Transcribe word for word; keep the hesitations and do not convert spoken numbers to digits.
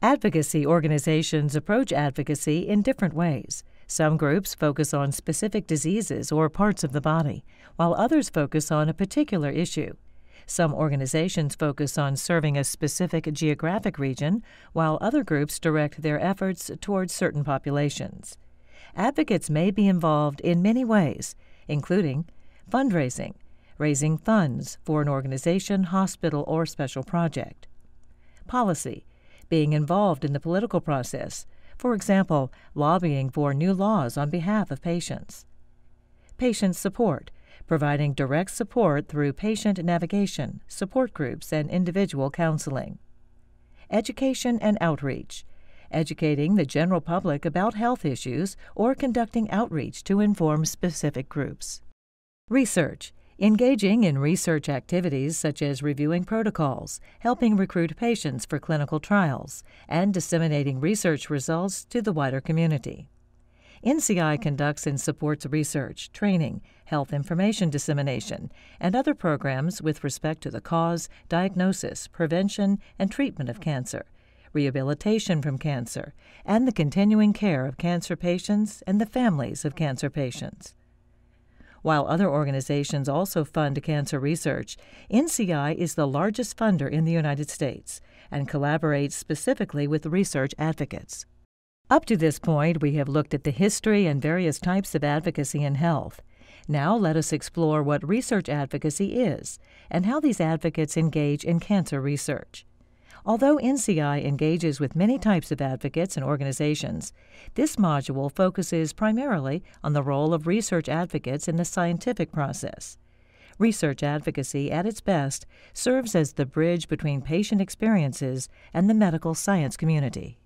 Advocacy organizations approach advocacy in different ways. Some groups focus on specific diseases or parts of the body, while others focus on a particular issue. Some organizations focus on serving a specific geographic region, while other groups direct their efforts towards certain populations. Advocates may be involved in many ways, including fundraising, raising funds for an organization, hospital, or special project. Policy, being involved in the political process, for example, lobbying for new laws on behalf of patients. Patient support, providing direct support through patient navigation, support groups, and individual counseling. Education and outreach, educating the general public about health issues or conducting outreach to inform specific groups. Research, engaging in research activities such as reviewing protocols, helping recruit patients for clinical trials, and disseminating research results to the wider community. N C I conducts and supports research, training, health information dissemination, and other programs with respect to the cause, diagnosis, prevention, and treatment of cancer, rehabilitation from cancer, and the continuing care of cancer patients and the families of cancer patients. While other organizations also fund cancer research, N C I is the largest funder in the United States and collaborates specifically with research advocates. Up to this point, we have looked at the history and various types of advocacy in health. Now let us explore what research advocacy is and how these advocates engage in cancer research. Although N C I engages with many types of advocates and organizations, this module focuses primarily on the role of research advocates in the scientific process. Research advocacy, at its best, serves as the bridge between patient experiences and the medical science community.